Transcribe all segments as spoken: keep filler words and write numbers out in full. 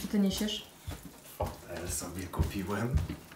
Co ty niesiesz? Fotel sobie kupiłem.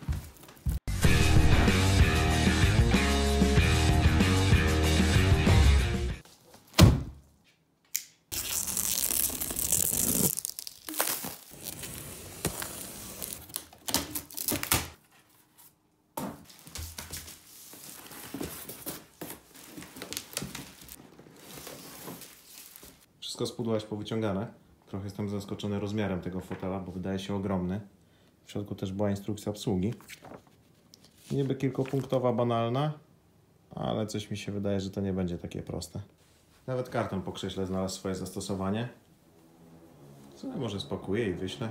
Wszystko z pudła jest powyciągane. Trochę jestem zaskoczony rozmiarem tego fotela, bo wydaje się ogromny. W środku też była instrukcja obsługi. Niby kilkupunktowa, banalna, ale coś mi się wydaje, że to nie będzie takie proste. Nawet karton po krześle znalazł swoje zastosowanie. Co ja może spakuję i wyślę.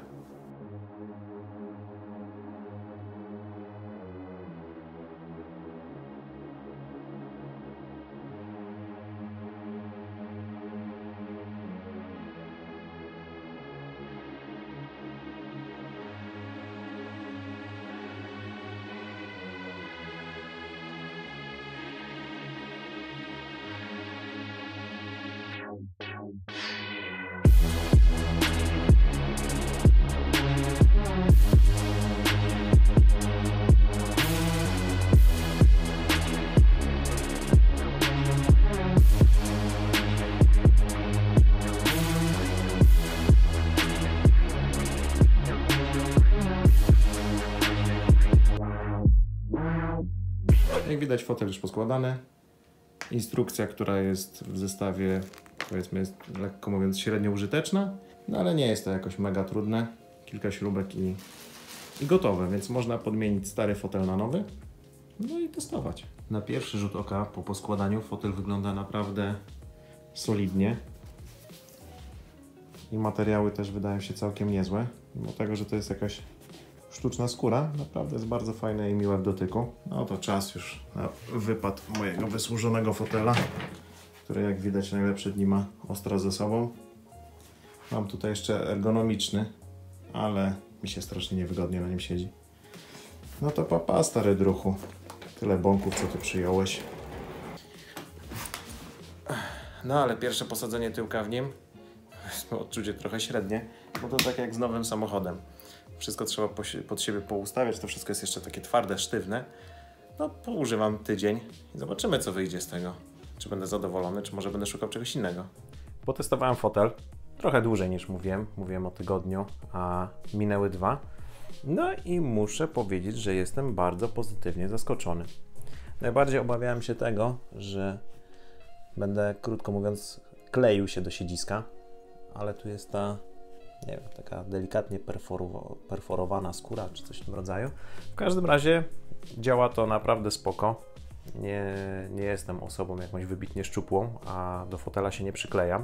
Jak widać, fotel już poskładany. Instrukcja, która jest w zestawie, powiedzmy, jest lekko mówiąc średnio użyteczna, no ale nie jest to jakoś mega trudne. Kilka śrubek i, i gotowe, więc można podmienić stary fotel na nowy, no i testować. Na pierwszy rzut oka po poskładaniu fotel wygląda naprawdę solidnie i materiały też wydają się całkiem niezłe, mimo tego, że to jest jakaś sztuczna skóra, naprawdę jest bardzo fajne i miłe w dotyku. No to czas już na wypad mojego wysłużonego fotela, który jak widać najlepsze dni ma ostro ze sobą. Mam tutaj jeszcze ergonomiczny, ale mi się strasznie niewygodnie na nim siedzi. No to papa, stary druchu. Tyle bąków, co ty przyjąłeś. No ale pierwsze posadzenie tyłka w nim, odczucie trochę średnie, bo to tak jak z nowym samochodem. Wszystko trzeba pod siebie poustawiać, to wszystko jest jeszcze takie twarde, sztywne. No, poużywam tydzień i zobaczymy, co wyjdzie z tego. Czy będę zadowolony, czy może będę szukał czegoś innego. Potestowałem fotel trochę dłużej niż mówiłem. Mówiłem o tygodniu, a minęły dwa. No i muszę powiedzieć, że jestem bardzo pozytywnie zaskoczony. Najbardziej obawiałem się tego, że będę, krótko mówiąc, kleił się do siedziska, ale tu jest ta, nie wiem, taka delikatnie perforo, perforowana skóra, czy coś w tym rodzaju. W każdym razie działa to naprawdę spoko. Nie, nie jestem osobą jakąś wybitnie szczupłą, a do fotela się nie przyklejam.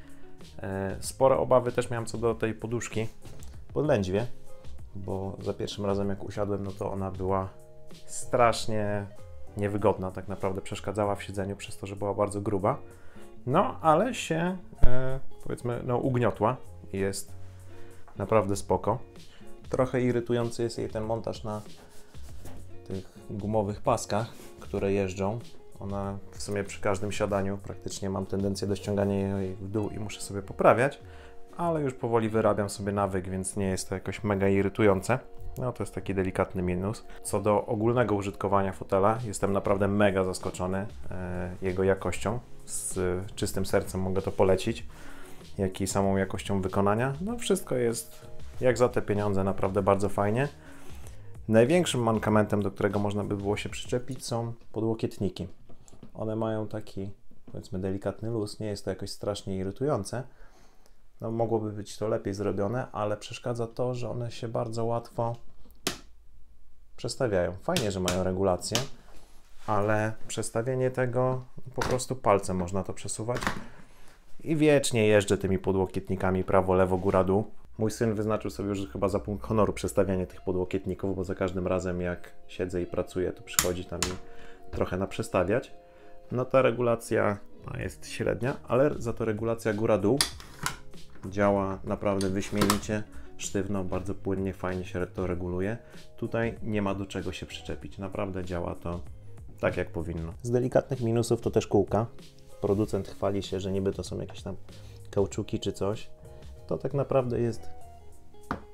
Spore obawy też miałem co do tej poduszki pod lędźwie, bo za pierwszym razem jak usiadłem, no to ona była strasznie niewygodna, tak naprawdę przeszkadzała w siedzeniu przez to, że była bardzo gruba. No, ale się e, powiedzmy, no, ugniotła i jest naprawdę spoko. Trochę irytujący jest jej ten montaż na tych gumowych paskach, które jeżdżą. Ona w sumie przy każdym siadaniu praktycznie mam tendencję do ściągania jej w dół i muszę sobie poprawiać, ale już powoli wyrabiam sobie nawyk, więc nie jest to jakoś mega irytujące. No to jest taki delikatny minus. Co do ogólnego użytkowania fotela, jestem naprawdę mega zaskoczony e, jego jakością. Z czystym sercem mogę to polecić, jak i samą jakością wykonania. No wszystko jest jak za te pieniądze naprawdę bardzo fajnie. Największym mankamentem, do którego można by było się przyczepić, są podłokietniki. One mają taki, powiedzmy, delikatny luz, nie jest to jakoś strasznie irytujące. No, mogłoby być to lepiej zrobione, ale przeszkadza to, że one się bardzo łatwo przestawiają. Fajnie, że mają regulację, ale przestawienie tego po prostu palcem można to przesuwać. I wiecznie jeżdżę tymi podłokietnikami prawo, lewo, góra, dół. Mój syn wyznaczył sobie już chyba za punkt honoru przestawianie tych podłokietników, bo za każdym razem jak siedzę i pracuję, to przychodzi tam mi trochę naprzestawiać. No ta regulacja jest średnia, ale za to regulacja góra-dół działa naprawdę wyśmienicie, sztywno, bardzo płynnie, fajnie się to reguluje. Tutaj nie ma do czego się przyczepić, naprawdę działa to tak jak powinno. Z delikatnych minusów to też kółka. Producent chwali się, że niby to są jakieś tam kauczuki czy coś. To tak naprawdę jest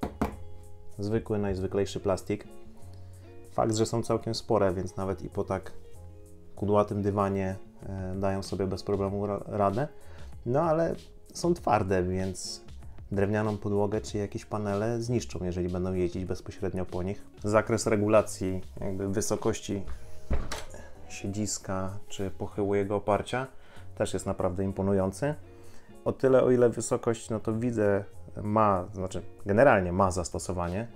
zwykły, najzwyklejszy plastik. Fakt, że są całkiem spore, więc nawet i po tak kudłatym dywanie e, dają sobie bez problemu ra radę. No ale są twarde, więc drewnianą podłogę czy jakieś panele zniszczą, jeżeli będą jeździć bezpośrednio po nich. Zakres regulacji jakby wysokości siedziska czy pochyłu jego oparcia też jest naprawdę imponujący. O tyle, o ile wysokość, no to widzę, ma, znaczy generalnie ma zastosowanie,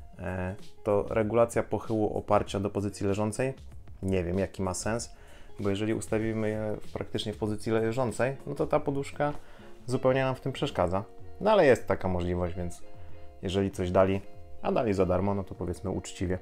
to regulacja pochyłu oparcia do pozycji leżącej, nie wiem jaki ma sens, bo jeżeli ustawimy je praktycznie w pozycji leżącej, no to ta poduszka zupełnie nam w tym przeszkadza. No ale jest taka możliwość, więc jeżeli coś dali, a dali za darmo, no to powiedzmy uczciwie.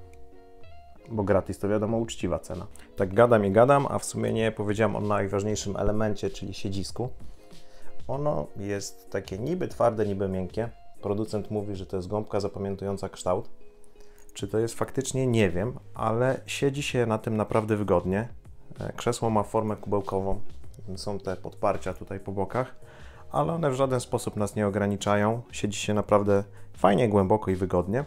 Bo gratis to wiadomo uczciwa cena. Tak gadam i gadam, a w sumie nie powiedziałem o najważniejszym elemencie, czyli siedzisku. Ono jest takie niby twarde, niby miękkie. Producent mówi, że to jest gąbka zapamiętująca kształt. Czy to jest faktycznie? Nie wiem, ale siedzi się na tym naprawdę wygodnie. Krzesło ma formę kubełkową. Są te podparcia tutaj po bokach, ale one w żaden sposób nas nie ograniczają. Siedzi się naprawdę fajnie, głęboko i wygodnie.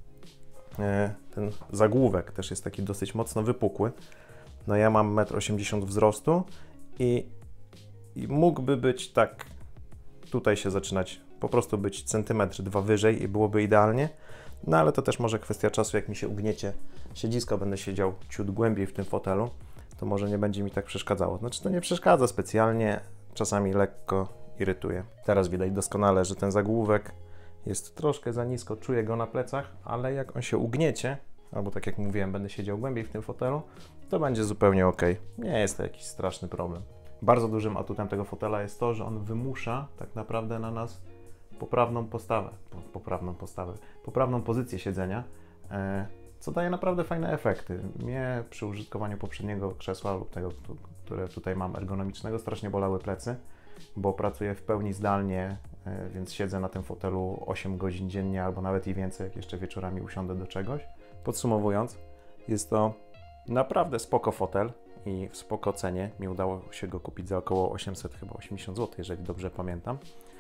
Ten zagłówek też jest taki dosyć mocno wypukły. No ja mam metr osiemdziesiąt wzrostu i, i mógłby być tak, tutaj się zaczynać, po prostu być centymetr, dwa wyżej i byłoby idealnie. No ale to też może kwestia czasu, jak mi się ugniecie siedzisko, będę siedział ciut głębiej w tym fotelu, to może nie będzie mi tak przeszkadzało. Znaczy to nie przeszkadza specjalnie, czasami lekko irytuje. Teraz widać doskonale, że ten zagłówek jest troszkę za nisko, czuję go na plecach, ale jak on się ugniecie, albo tak jak mówiłem, będę siedział głębiej w tym fotelu, to będzie zupełnie ok. Nie jest to jakiś straszny problem. Bardzo dużym atutem tego fotela jest to, że on wymusza tak naprawdę na nas poprawną postawę, poprawną postawę, poprawną pozycję siedzenia, co daje naprawdę fajne efekty. Mnie przy użytkowaniu poprzedniego krzesła lub tego, które tutaj mam ergonomicznego, strasznie bolały plecy, bo pracuję w pełni zdalnie, więc siedzę na tym fotelu osiem godzin dziennie albo nawet i więcej, jak jeszcze wieczorami usiądę do czegoś. Podsumowując, jest to naprawdę spoko fotel i w spoko cenie. Mi udało się go kupić za około osiemset, chyba osiemdziesiąt złotych, jeżeli dobrze pamiętam.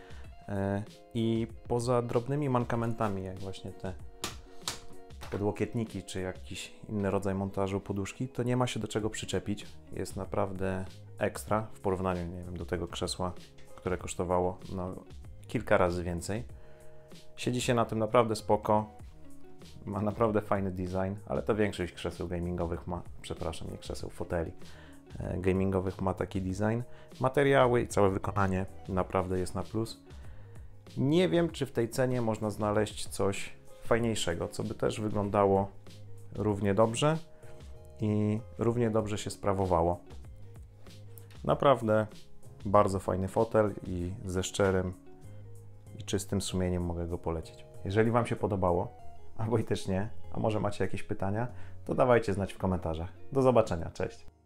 I poza drobnymi mankamentami, jak właśnie te podłokietniki, czy jakiś inny rodzaj montażu poduszki, to nie ma się do czego przyczepić. Jest naprawdę ekstra w porównaniu, nie wiem, do tego krzesła, które kosztowało no, kilka razy więcej. Siedzi się na tym naprawdę spoko. Ma naprawdę fajny design, ale to większość krzeseł gamingowych ma, przepraszam, nie krzeseł, foteli gamingowych ma taki design. Materiały i całe wykonanie naprawdę jest na plus. Nie wiem, czy w tej cenie można znaleźć coś fajniejszego, co by też wyglądało równie dobrze i równie dobrze się sprawowało. Naprawdę bardzo fajny fotel i ze szczerym i czystym sumieniem mogę go polecić. Jeżeli Wam się podobało, albo i też nie, a może macie jakieś pytania, to dawajcie znać w komentarzach. Do zobaczenia, cześć!